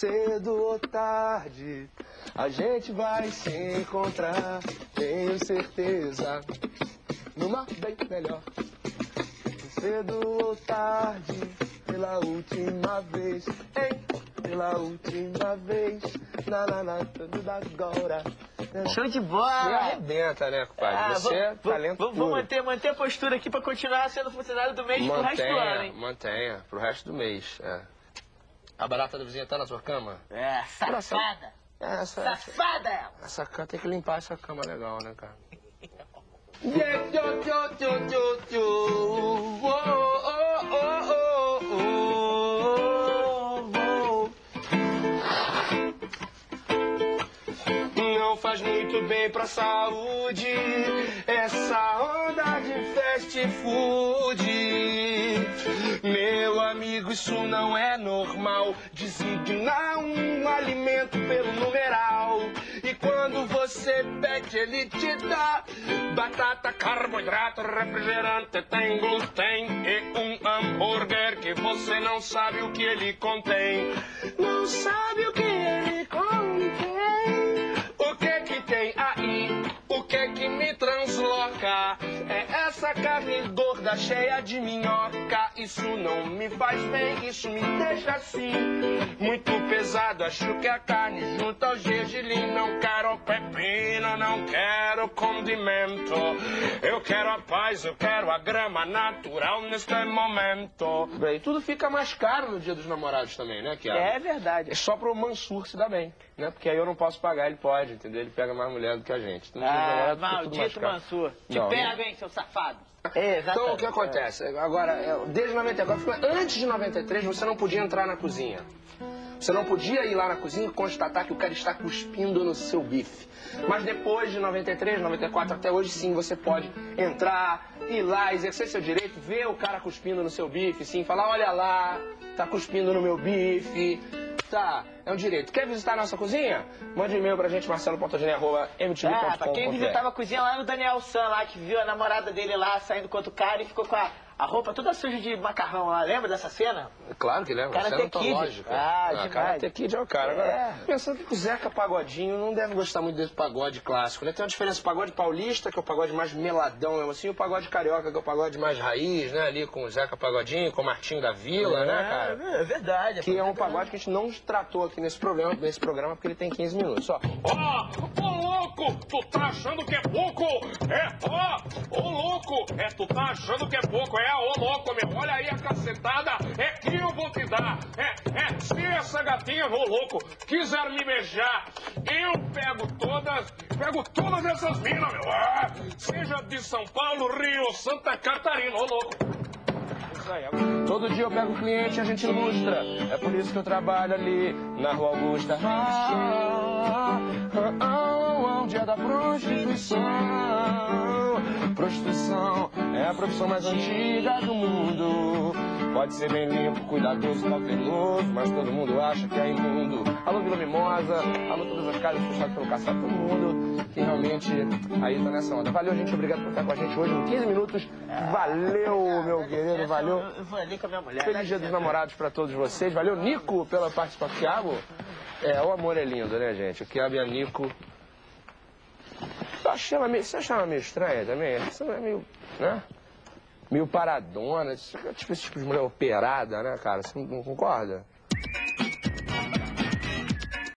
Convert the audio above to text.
cedo ou tarde, a gente vai se encontrar, tenho certeza, numa bem melhor. Cedo ou tarde, pela última vez, hein? Pela última vez, tudo agora. Show de bola! Você arrebenta, né, compadre? Você é talento Vou manter a postura aqui pra continuar sendo funcionário do mês pro resto do ano, hein? Mantenha, pro resto do mês, A barata da vizinha tá na sua cama? É, safada! Safada ela! Essa cama tem que limpar essa cama legal, né, cara? Não faz muito bem pra saúde essa onda de fast food. Meu amigo, isso não é normal. Designar um alimento pelo numeral. E quando você pede, ele te dá batata, carboidrato, refrigerante, tem glúten e um hambúrguer que você não sabe o que ele contém. Não sabe o que ele contém. O que tem aí? O que me transloca? É essa carne gorda cheia de minhoca. Isso não me faz bem, isso me deixa assim muito pesado. Acho que a carne junto ao gergelim. Não quero pepino, não quero condimento. Eu quero a paz, eu quero a grama natural neste momento. Bem, tudo fica mais caro no Dia dos Namorados também, né, Kiara? É verdade. É só pro Mansur se dar bem, né? Porque aí eu não posso pagar, ele pode, entendeu? Ele pega mais mulher do que a gente. Então, maldito Mansur. Te pega, hein, seu safado. Então, o que acontece? Agora, desde 94, antes de 93, você não podia entrar na cozinha. Você não podia ir lá na cozinha e constatar que o cara está cuspindo no seu bife. Mas depois de 93, 94, até hoje, sim, você pode entrar, ir lá, exercer seu direito, ver o cara cuspindo no seu bife, sim, falar, olha lá, tá cuspindo no meu bife. Tá, é um direito. Quer visitar a nossa cozinha? Mande um e-mail pra gente, marcelo.gene@mtv.com.br. Pra quem visitava a cozinha lá no Daniel San, lá, que viu a namorada dele lá saindo com outro cara e ficou com a roupa toda suja de macarrão lá. Lembra dessa cena? Claro que lembro, cena antológica. Karate Kid é o cara. Agora, pensando que o Zeca Pagodinho não deve gostar muito desse pagode clássico, né? Tem uma diferença, o pagode paulista, que é o pagode mais meladão, mesmo assim, e o pagode carioca, que é o pagode mais raiz, né? Ali com o Zeca Pagodinho, com o Martinho da Vila, né, cara? É verdade. Que é um pagode que a gente não tratou aqui nesse programa porque ele tem 15 minutos, só. Ô louco, tu tá achando que é pouco? Ô louco, tu tá achando que é pouco? Ô louco, meu, olha aí a cacetada, que eu vou te dar. Se essa gatinha, ô louco, quiser me beijar, eu pego todas essas minas, meu. Seja de São Paulo, Rio, Santa Catarina, ô louco. Todo dia eu pego um cliente e a gente ilustra. É por isso que eu trabalho ali na Rua Augusta. Dia da prostituição. Prostituição é a profissão mais antiga do mundo. Pode ser bem limpo, cuidadoso, cauteloso, mas todo mundo acha que é imundo. Alô Vila Mimosa, alô todas as casas fechadas pelo caçado, todo mundo que realmente aí tá nessa onda. Valeu, gente, obrigado por estar com a gente hoje em 15 minutos. Valeu, meu querido, valeu. Eu vou ali com a minha mulher. Feliz Dia dos Namorados pra todos vocês. Valeu, Nico, pela participação. Thiago, o amor é lindo, né, gente? O Thiago e a Nico. Você acha ela meio estranha também? Você não é meio, né? Meio paradona, tipo esse tipo de mulher operada, né, cara? Você não concorda?